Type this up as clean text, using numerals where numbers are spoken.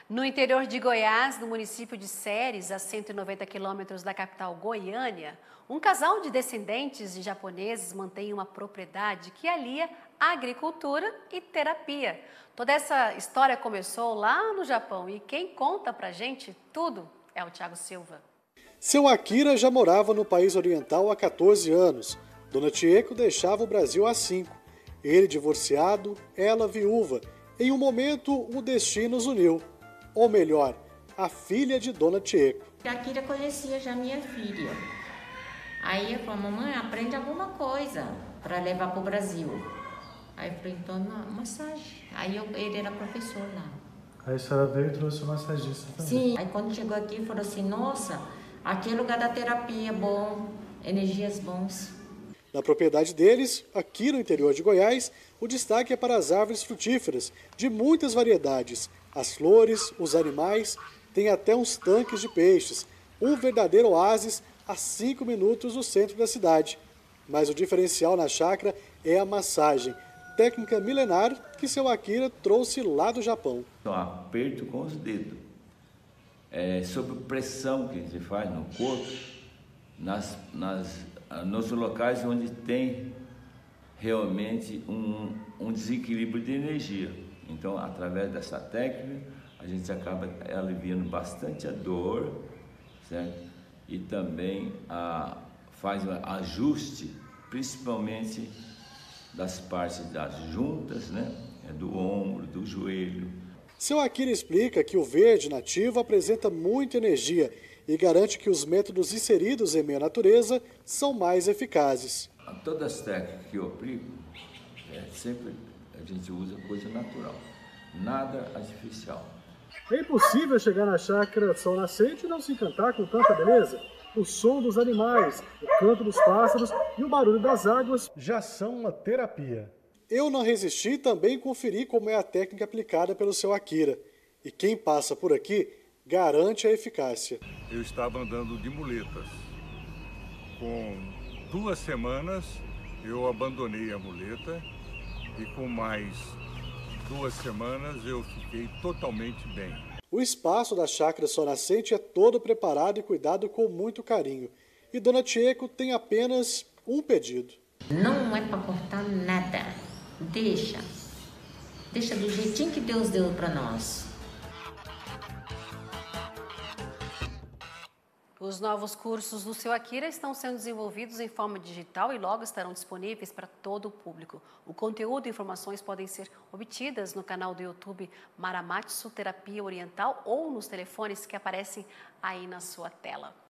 No interior de Goiás, no município de Ceres, a 190 quilômetros da capital Goiânia, um casal de descendentes de japoneses mantém uma propriedade que alia agricultura e terapia. Toda essa história começou lá no Japão e quem conta pra gente tudo é o Thiago Silva. Seu Akira já morava no país oriental há 14 anos. Dona Chieko deixava o Brasil há 5. Ele divorciado, ela viúva. Em um momento, o destino os uniu. Ou melhor, a filha de Dona Chieko. A Akira conhecia já minha filha. Aí eu falei, mamãe, aprende alguma coisa para levar para o Brasil. Aí eu falei, então, massagem. Aí ele era professor lá. Aí a senhora veio e trouxe o massagista também? Sim. Aí quando chegou aqui, falou assim, nossa, aqui é lugar da terapia, bom, energias bons. Na propriedade deles, aqui no interior de Goiás, o destaque é para as árvores frutíferas, de muitas variedades. As flores, os animais, tem até uns tanques de peixes. Um verdadeiro oásis a 5 minutos do centro da cidade. Mas o diferencial na chácara é a massagem, técnica milenar que seu Akira trouxe lá do Japão. Um aperto com os dedos, sob pressão que se faz no corpo, nos locais onde tem realmente um desequilíbrio de energia. Então, através dessa técnica, a gente acaba aliviando bastante a dor, certo? E também faz um ajuste, principalmente das partes das juntas, né? Do ombro, do joelho. Seu Akira explica que o verde nativo apresenta muita energia e garante que os métodos inseridos em meio à natureza são mais eficazes. Todas as técnicas que eu aplico, sempre a gente usa coisa natural, nada artificial. É impossível chegar na chácara Sol Nascente e não se encantar com tanta beleza. O som dos animais, o canto dos pássaros e o barulho das águas já são uma terapia. Eu não resisti e também conferi como é a técnica aplicada pelo seu Akira. E quem passa por aqui garante a eficácia. Eu estava andando de muletas. Com 2 semanas eu abandonei a muleta e com mais 2 semanas eu fiquei totalmente bem. O espaço da chácara Sol Nascente é todo preparado e cuidado com muito carinho. E Dona Chieko tem apenas um pedido. Não é para cortar nada. Deixa do jeitinho que Deus deu para nós. Os novos cursos do seu Akira estão sendo desenvolvidos em forma digital e logo estarão disponíveis para todo o público. O conteúdo e informações podem ser obtidas no canal do YouTube Maramatsu Terapia Oriental ou nos telefones que aparecem aí na sua tela.